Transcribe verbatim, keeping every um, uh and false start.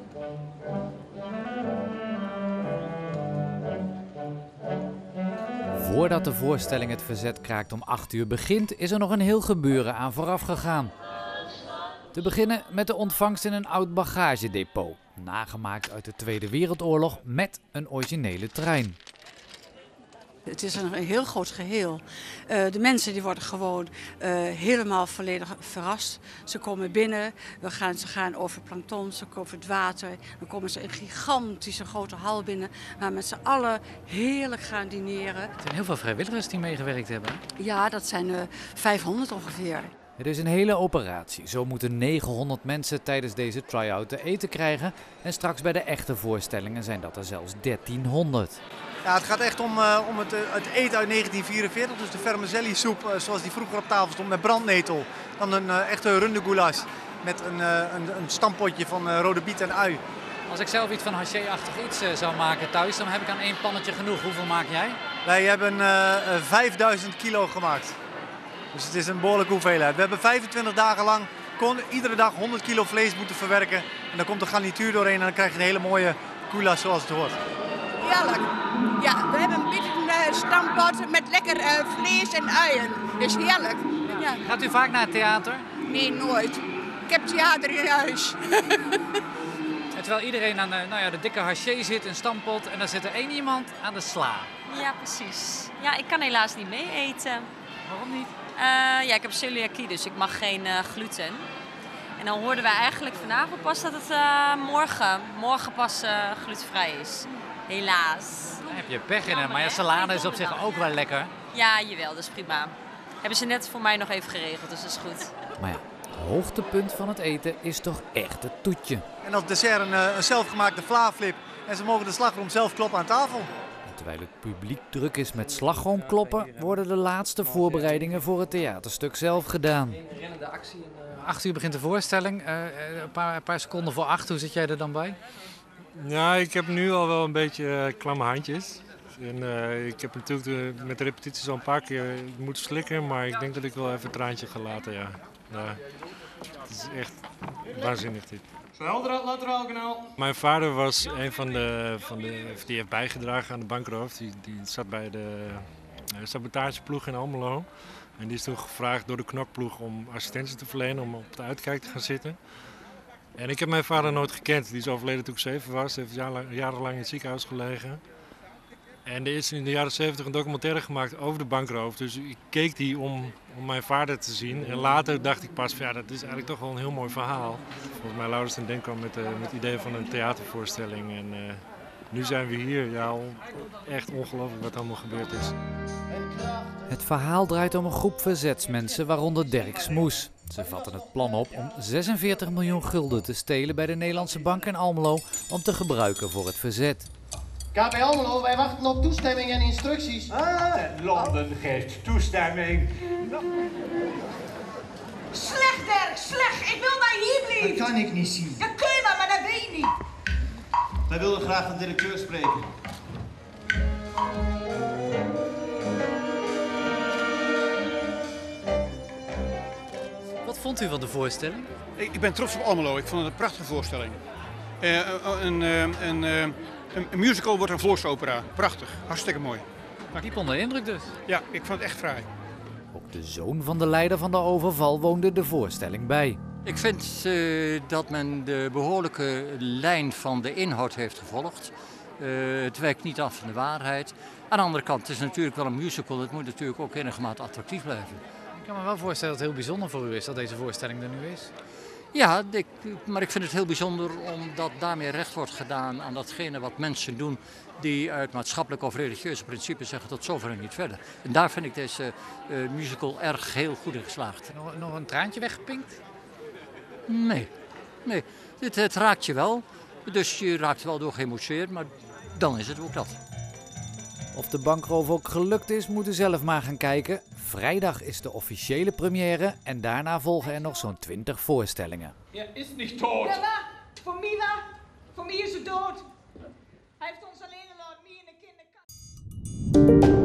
Voordat de voorstelling Het Verzet kraakt om acht uur begint, is er nog een heel gebeuren aan vooraf gegaan. Te beginnen met de ontvangst in een oud bagagedepot, nagemaakt uit de Tweede Wereldoorlog met een originele trein. Het is een heel groot geheel. Uh, de mensen die worden gewoon uh, helemaal volledig verrast. Ze komen binnen, we gaan, ze gaan over plankton, ze komen over het water. Dan komen ze in een gigantische grote hal binnen, waar met z'n allen heerlijk gaan dineren. Er zijn heel veel vrijwilligers die meegewerkt hebben. Ja, dat zijn uh, vijfhonderd ongeveer. Het is een hele operatie. Zo moeten negenhonderd mensen tijdens deze try-out te eten krijgen. En straks bij de echte voorstellingen zijn dat er zelfs dertienhonderd. Ja, het gaat echt om, uh, om het, uh, het eten uit negentien vierenveertig, dus de vermicelli soep uh, zoals die vroeger op tafel stond met brandnetel. Dan een uh, echte rundergoulash met een, uh, een, een stampotje van uh, rode biet en ui. Als ik zelf iets van haché-achtig iets uh, zou maken thuis, dan heb ik aan één pannetje genoeg. Hoeveel maak jij? Wij hebben uh, vijfduizend kilo gemaakt. Dus het is een behoorlijke hoeveelheid. We hebben vijfentwintig dagen lang kon, iedere dag honderd kilo vlees moeten verwerken. En dan komt de garnituur doorheen en dan krijg je een hele mooie goulash zoals het hoort. Heerlijk. Ja, we hebben een beetje een stampot met lekker uh, vlees en uien. Dat is heerlijk. Ja. Gaat u vaak naar het theater? Nee, nooit. Ik heb theater in huis. En terwijl iedereen aan de, nou ja, de dikke haché zit, een stampot, en dan zit er één iemand aan de sla. Ja, precies. Ja, ik kan helaas niet mee eten. Waarom niet? Uh, ja, ik heb celiakie, dus ik mag geen uh, gluten. En dan hoorden wij eigenlijk vanavond pas dat het uh, morgen, morgen pas uh, glutenvrij is. Helaas. Dan heb je pech in hem, maar ja, salade is op zich ook wel lekker. Ja, jawel, dat is prima. Hebben ze net voor mij nog even geregeld, dus dat is goed. Maar ja, het hoogtepunt van het eten is toch echt het toetje. En als dessert een, een zelfgemaakte vlaaflip en ze mogen de slagroom zelf kloppen aan tafel. En terwijl het publiek druk is met slagroomkloppen, worden de laatste voorbereidingen voor het theaterstuk zelf gedaan. Acht uur begint de voorstelling, uh, een, paar, een paar seconden voor acht, hoe zit jij er dan bij? Ja, ik heb nu al wel een beetje uh, klamme handjes. En, uh, ik heb natuurlijk de, met de repetities al een paar keer moeten slikken, maar ik denk dat ik wel even een traantje ga laten. Ja. Ja, het is echt waanzinnig dit. Mijn vader was een van de, van de die heeft bijgedragen aan de bankroof. Die, die zat bij de uh, sabotageploeg in Almelo. En die is toen gevraagd door de knokploeg om assistentie te verlenen, om op de uitkijk te gaan zitten. En ik heb mijn vader nooit gekend. Die is overleden toen ik zeven was. Hij heeft jarenlang in het ziekenhuis gelegen. En er is in de jaren zeventig een documentaire gemaakt over de bankroof. Dus ik keek die om, om mijn vader te zien. En later dacht ik pas, van, ja, dat is eigenlijk toch wel een heel mooi verhaal. Volgens mij Laurens ten Denk kwam met, uh, met het idee van een theatervoorstelling. En uh, nu zijn we hier. Ja, echt ongelooflijk wat allemaal gebeurd is. Het verhaal draait om een groep verzetsmensen, waaronder Dirk Smoes. Ze vatten het plan op om zesenveertig miljoen gulden te stelen bij de Nederlandse Bank in Almelo om te gebruiken voor het verzet. K P Almelo, wij wachten op toestemming en instructies. Ah, Londen geeft toestemming. No. Slecht, Dirk, slecht. Ik wil maar hier blijven. Dat kan ik niet zien. Dat kun je wel, maar dat weet je niet. Wij willen graag de directeur spreken. Wat vond u van de voorstelling? Ik, ik ben trots op Almelo. Ik vond het een prachtige voorstelling. Uh, een, uh, een, uh, een, een musical wordt een volksopera. Prachtig. Hartstikke mooi. Diep onder de indruk dus. Ja, ik vond het echt fraai. Ook de zoon van de leider van de overval woonde de voorstelling bij. Ik vind uh, dat men de behoorlijke lijn van de inhoud heeft gevolgd. Uh, het wijkt niet af van de waarheid. Aan de andere kant, het is natuurlijk wel een musical. Het moet natuurlijk ook enige mate attractief blijven. Ik kan me wel voorstellen dat het heel bijzonder voor u is dat deze voorstelling er nu is. Ja, ik, maar ik vind het heel bijzonder omdat daarmee recht wordt gedaan aan datgene wat mensen doen die uit maatschappelijke of religieuze principes zeggen tot zover en niet verder. En daar vind ik deze uh, musical erg heel goed in geslaagd. Nog, nog een traantje weggepinkt? Nee, nee. Het, het raakt je wel. Dus je raakt wel door geëmotioneerd, maar dan is het ook dat. Of de bankroof ook gelukt is, moet u zelf maar gaan kijken. Vrijdag is de officiële première en daarna volgen er nog zo'n twintig voorstellingen. Er is niet dood. Ja, waar? Voor mij waar? Voor mij is het dood. Hij heeft ons alleen gelaten, mij in de kinderkast.